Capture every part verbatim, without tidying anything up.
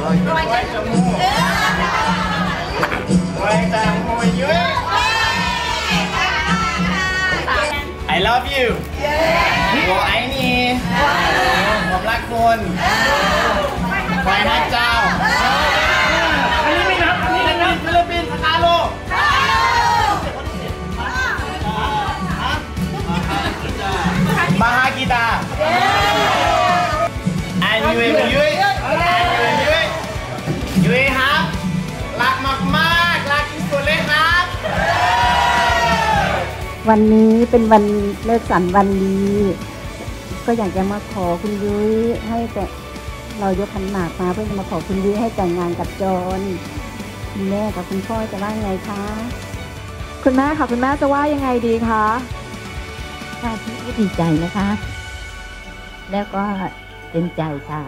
รวยจมูกรวยจมูกยุ้ย I love you 我爱你ผมรักคุณคอยรักเจ้าอันนี้ไม่นับอันนี้นับฟิลิปปินส์ฮาโลมาฮากีตาอันยุ้ยยุ้ยอันยุ้ยยุ้ยยุ้ยครับรักมากๆรักที่สุดเลยครับวันนี้เป็นวันเลิกสันวันนี้ก็อยากจะมาขอคุณยุ้ยให้แต่เรายกขันหมากมาเพื่อจะมาขอคุณยุ้ยให้แต่งงานกับจอนคุณแม่กับคุณพ่อจะว่าไงคะคุณแม่ค่ะคุณแม่จะว่ายังไงดีคะค่ะที่ดีใจนะคะแล้วก็เป็นใจค่ะ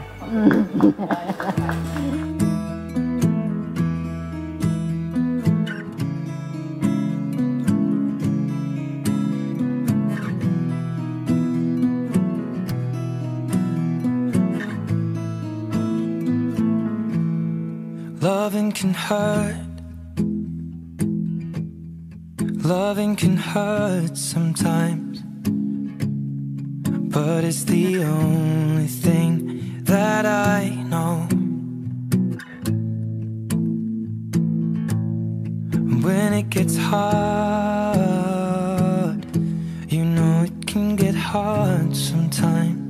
Loving can hurt, loving can hurt sometimes, but it's the only thing that I know. When it gets hard, you know it can get hard sometimes.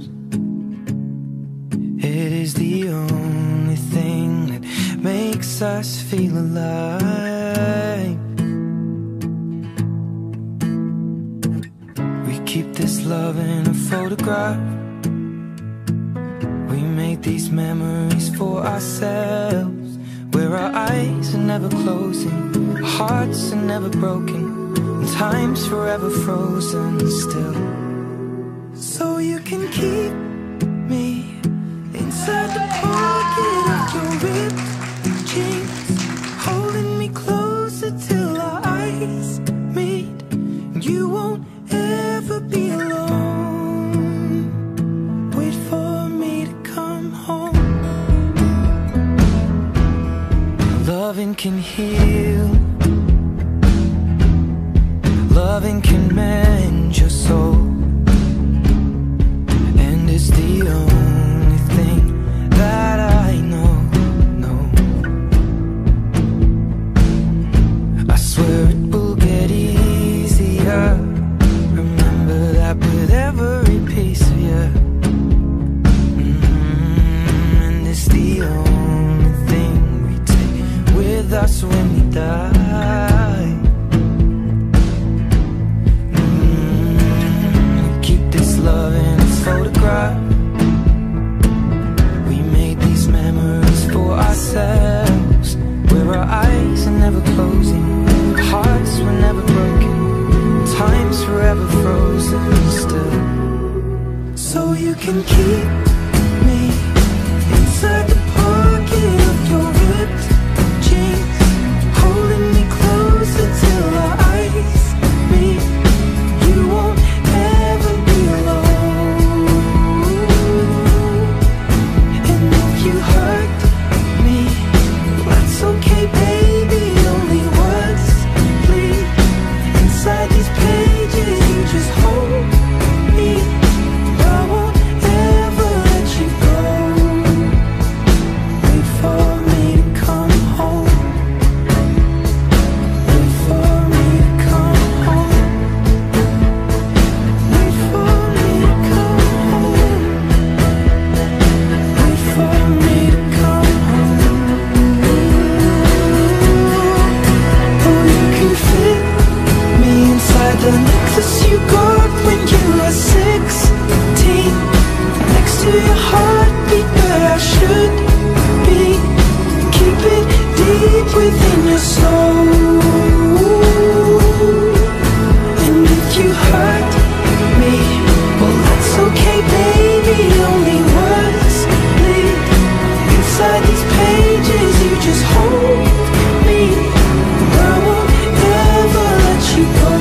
It is the only thing that makes us feel alive. We keep this love in a photograph. We make these memories for ourselves, where our eyes are never closing, hearts are never broken, and time's forever frozen still. So you can keep me inside the pocket of your ripped jeans, holding me closer till our eyes meet. You won't ever be alone. Wait for me to come home. Loving can heal, loving can mend your soul, and it's the only thing that I know, no. I swear it will get easier. Remember that with every piece of you. Mm-hmm. And it's the only thing we take with us when we die. Mm-hmm. We keep this love in its photograph. Memories for ourselves, where our eyes are never closing, hearts were never broken, time's forever frozen still. So you can keep me inside the pocket of your ripped jeans, holding me closer till our eyes meet. You won't ever be alone. You hurt me, that's okay, baby. Only words bleed inside these pages. You just hold me. I won't ever let you go. Wait for me to come home. Wait for me to come home. Wait for me to come home. Wait for me to come home. Oh, you can fit me inside the necklace you got when you were sixteen, next to your heartbeat where I should be. Keep it deep within your soul. And if you hurt me, well, that's okay, baby. Only words bleed inside these pages. You just hold me. I won't ever let you go.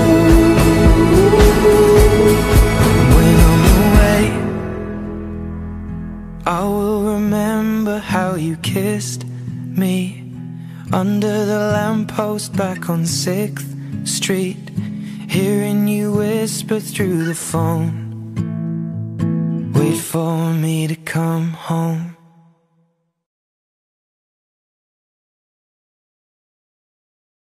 When I'm away, I will remember how you you kissed me under the lamppost back on sixth street, hearing you whisper through the phone, wait for me to come home.